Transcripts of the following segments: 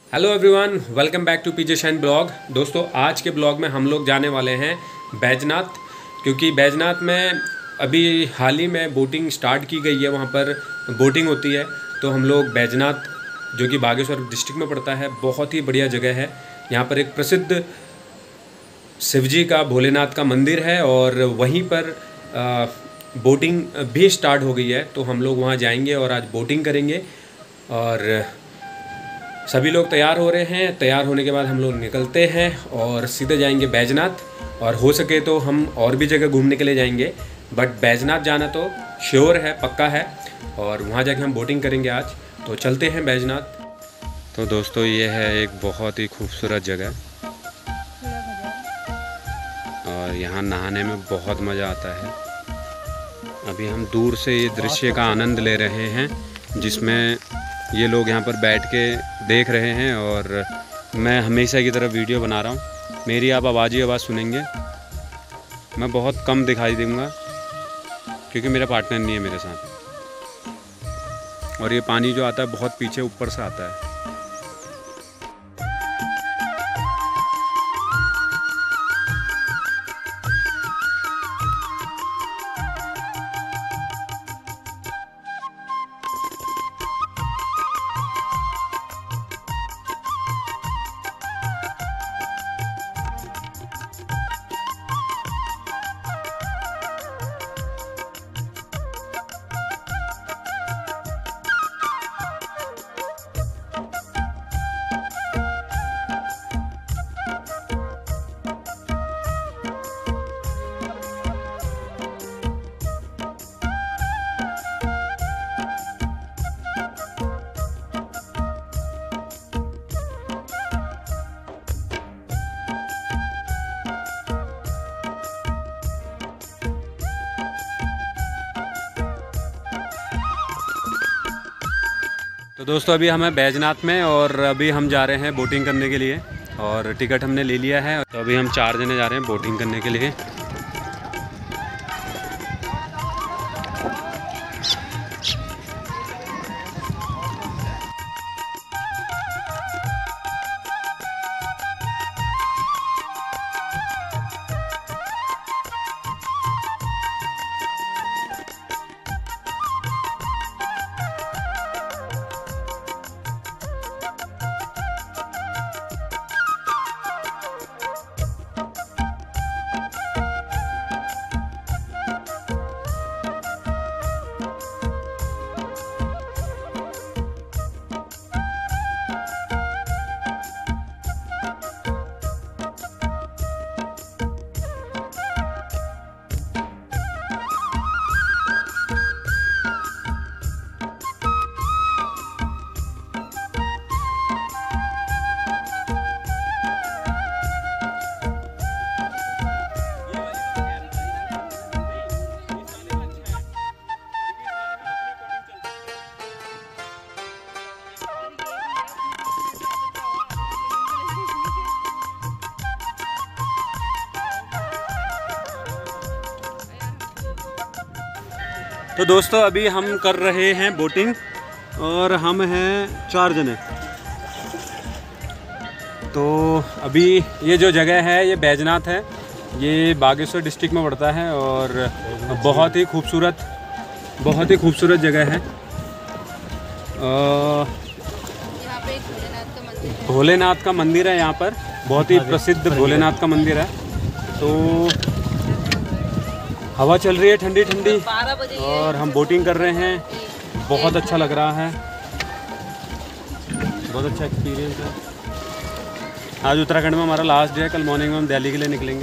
Hello everyone, welcome back to PJ shine blog. दोस्तों, आज के ब्लॉग में हम लोग जाने वाले हैं बैजनाथ, क्योंकि बैजनाथ में अभी हाल ही में बोटिंग स्टार्ट की गई है। वहाँ पर बोटिंग होती है। तो हम लोग बैजनाथ, जो कि बागेश्वर डिस्ट्रिक्ट में पड़ता है, बहुत ही बढ़िया जगह है। यहाँ पर एक प्रसिद्ध शिवजी का, भोलेनाथ का मंदिर है और वहीं पर बोटिंग भी स्टार्ट हो गई है। तो हम लोग वहाँ जाएंगे और आज बोटिंग करेंगे। और सभी लोग तैयार हो रहे हैं। तैयार होने के बाद हम लोग निकलते हैं और सीधे जाएंगे बैजनाथ। और हो सके तो हम और भी जगह घूमने के लिए जाएंगे, बट बैजनाथ जाना तो श्योर है, पक्का है। और वहाँ जाके हम बोटिंग करेंगे आज। तो चलते हैं बैजनाथ। तो दोस्तों, ये है एक बहुत ही खूबसूरत जगह और यहाँ नहाने में बहुत मज़ा आता है। अभी हम दूर से ये दृश्य का आनंद ले रहे हैं, जिसमें ये लोग यहाँ पर बैठ के देख रहे हैं और मैं हमेशा की तरह वीडियो बना रहा हूँ। मेरी आप आवाज़ ही आवाज़ सुनेंगे। मैं बहुत कम दिखाई दूँगा क्योंकि मेरा पार्टनर नहीं है मेरे साथ। और ये पानी जो आता है बहुत पीछे ऊपर से आता है। तो दोस्तों, अभी हम हैं बैजनाथ में और अभी हम जा रहे हैं बोटिंग करने के लिए। और टिकट हमने ले लिया है। तो अभी हम 4 जने जा रहे हैं बोटिंग करने के लिए। तो दोस्तों, अभी हम कर रहे हैं बोटिंग और हम हैं 4 जने। तो अभी ये जो जगह है ये बैजनाथ है। ये बागेश्वर डिस्ट्रिक्ट में पड़ता है और बहुत ही खूबसूरत जगह है। भोलेनाथ का मंदिर है यहाँ पर, बहुत ही प्रसिद्ध भोलेनाथ का मंदिर है। तो हवा चल रही है ठंडी ठंडी और हम बोटिंग कर रहे हैं। बहुत अच्छा लग रहा है, बहुत अच्छा एक्सपीरियंस है। आज उत्तराखंड में हमारा लास्ट डे है। कल मॉर्निंग में हम दिल्ली के लिए निकलेंगे।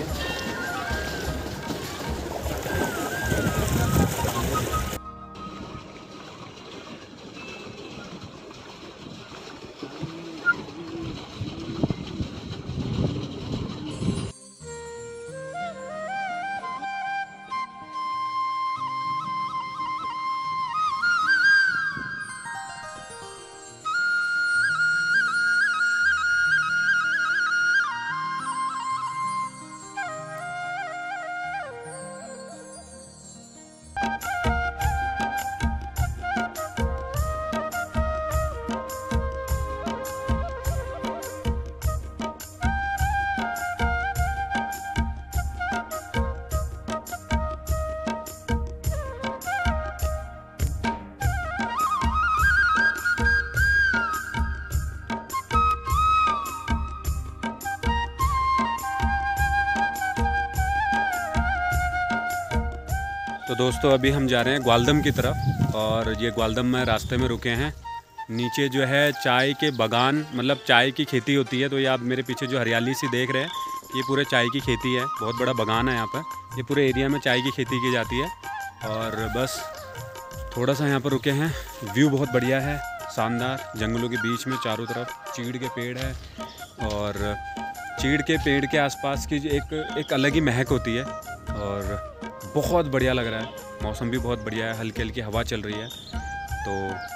तो दोस्तों अभी हम जा रहे हैं ग्वालदम की तरफ, और ये ग्वालदम में रास्ते में रुके हैं। नीचे जो है चाय के बागान, मतलब चाय की खेती होती है। तो ये आप मेरे पीछे जो हरियाली सी देख रहे हैं, ये पूरे चाय की खेती है। बहुत बड़ा बागान है यहाँ पर। ये पूरे एरिया में चाय की खेती की जाती है। और बस थोड़ा सा यहाँ पर रुके हैं। व्यू बहुत बढ़िया है, शानदार। जंगलों के बीच में चारों तरफ चीड़ के पेड़ है, और चीड़ के पेड़ के आसपास की एक अलग ही महक होती है, और बहुत बढ़िया लग रहा है। मौसम भी बहुत बढ़िया है, हल्की हल्की हवा चल रही है। तो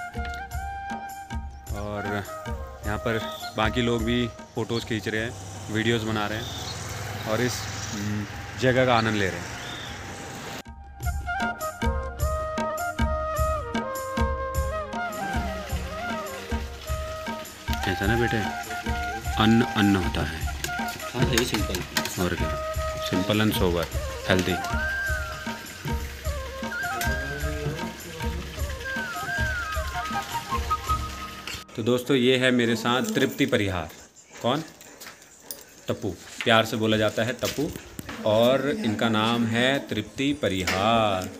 और यहाँ पर बाकी लोग भी फ़ोटोज़ खींच रहे हैं, वीडियोस बना रहे हैं, और इस जगह का आनंद ले रहे हैं। ऐसा ना बेटे, अन्न अन्न होता है। हाँ यही सिंपल, और क्या, सिंपल एंड सोबर, हेल्दी। तो दोस्तों ये है मेरे साथ तृप्ति परिहार। कौन? टप्पू, प्यार से बोला जाता है टप्पू, और इनका नाम है तृप्ति परिहार।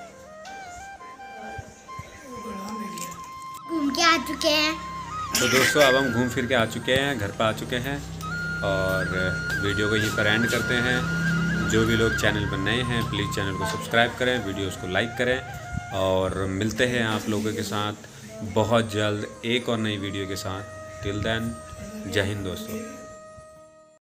घूम के आ चुके हैं। तो दोस्तों अब हम घूम फिर के आ चुके हैं, घर पर आ चुके हैं, और वीडियो को यहीं पर एंड करते हैं। जो भी लोग चैनल पर नए हैं प्लीज़ चैनल को सब्सक्राइब करें, वीडियोस को लाइक करें, और मिलते हैं आप लोगों के साथ बहुत जल्द एक और नई वीडियो के साथ। टिल देन, जय हिंद दोस्तों।